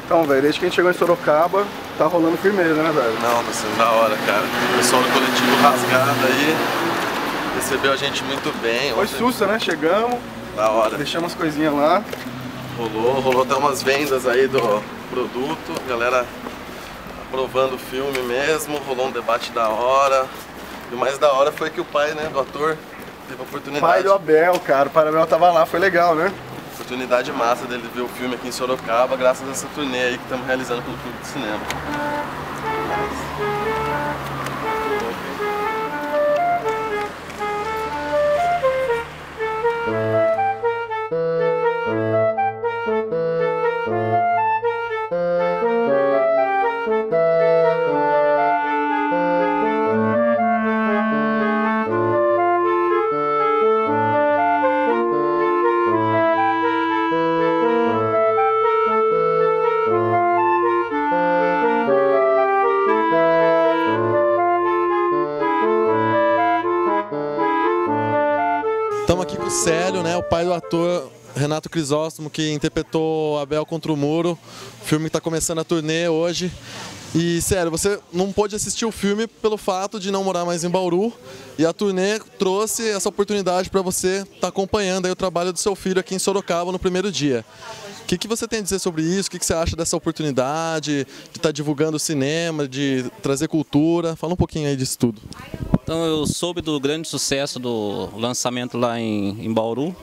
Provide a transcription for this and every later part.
Então, velho, desde que a gente chegou em Sorocaba, tá rolando firmeza, né, velho? Não, tá sendo da hora, cara. O pessoal do coletivo Rasgada aí recebeu a gente muito bem. Foi sussa, né? Chegamos, da hora. deixamos as coisinhas lá. Rolou até umas vendas aí do produto, a galera aprovando o filme mesmo, rolou um debate da hora. E o mais da hora foi que o pai, né, do ator, teve a oportunidade. Pai do Abel, cara, o pai do Abel tava lá, foi legal, né? Oportunidade massa dele ver o filme aqui em Sorocaba, graças a essa turnê aí que estamos realizando pelo Clube de Cinema. Estamos aqui com o Célio, né, o pai do ator Renato Crisóstomo, que interpretou Abel contra o Muro, filme que está começando a turnê hoje. E, Célio, você não pôde assistir o filme pelo fato de não morar mais em Bauru, e a turnê trouxe essa oportunidade para você estar acompanhando aí o trabalho do seu filho aqui em Sorocaba no primeiro dia. O que você tem a dizer sobre isso? O que você acha dessa oportunidade de estar divulgando o cinema, de trazer cultura? Fala um pouquinho aí disso tudo. Então eu soube do grande sucesso do lançamento lá em Bauru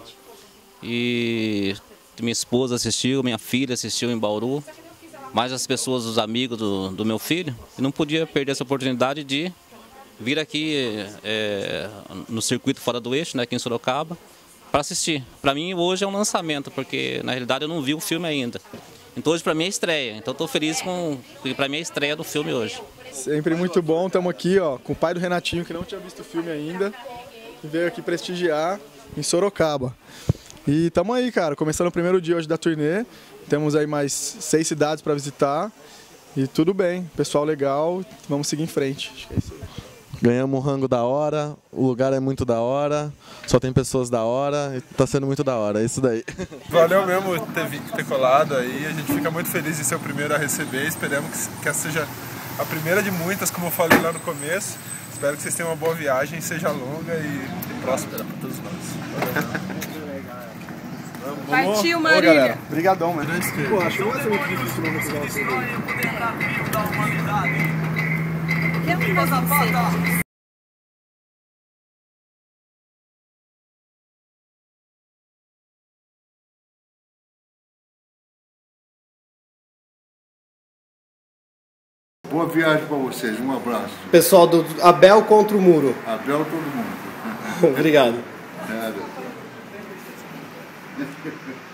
e minha esposa assistiu, minha filha assistiu em Bauru, mais as pessoas, os amigos do meu filho, e não podia perder essa oportunidade de vir aqui no circuito fora do eixo, né, aqui em Sorocaba, para assistir. Para mim hoje é um lançamento, porque na realidade eu não vi o filme ainda. Então hoje para mim é estreia, então estou feliz porque para mim é a estreia do filme hoje. Sempre muito bom, estamos aqui ó, com o pai do Renatinho, que não tinha visto o filme ainda, e veio aqui prestigiar em Sorocaba. E estamos aí, cara, começando o primeiro dia hoje da turnê, temos aí mais 6 cidades para visitar, e tudo bem, pessoal legal, vamos seguir em frente. Acho que é isso aí. Ganhamos um rango da hora, o lugar é muito da hora, só tem pessoas da hora, e tá sendo muito da hora, é isso daí. Valeu mesmo ter colado aí, a gente fica muito feliz de ser o primeiro a receber, esperamos que essa seja a primeira de muitas, como eu falei lá no começo. Espero que vocês tenham uma boa viagem, seja longa e próspera para todos nós. Partiu, Marília! Obrigadão, mano. Pô, acho que vai ser muito difícil não pegar você. Quer um negócio? Boa viagem para vocês, um abraço. Pessoal do Abel contra o Muro. Abel, todo mundo. Obrigado. Nada.